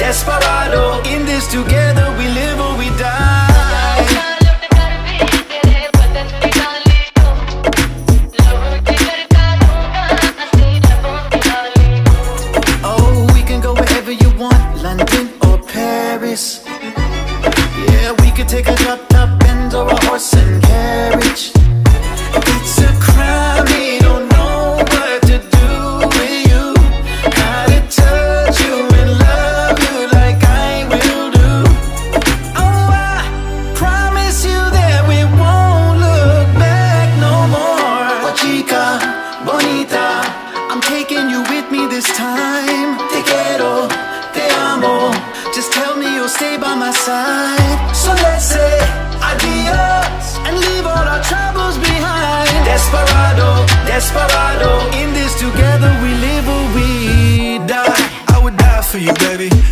desperado. In this together we live or we die. Oh, we can go wherever you want, London or Paris. Yeah, we could take a top Benz or a horse and carriage. It's a crime, we don't know what to do with you. How to touch you and love you like I will do. Oh, I promise you that we won't look back no more. Oh, chica, bonita, I'm taking you with me this time. Te quiero, te amo, just tell me you'll stay by my side. So let's say adios and leave all our troubles behind. Desperado, desperado. In this together we live or we die. I would die for you, baby.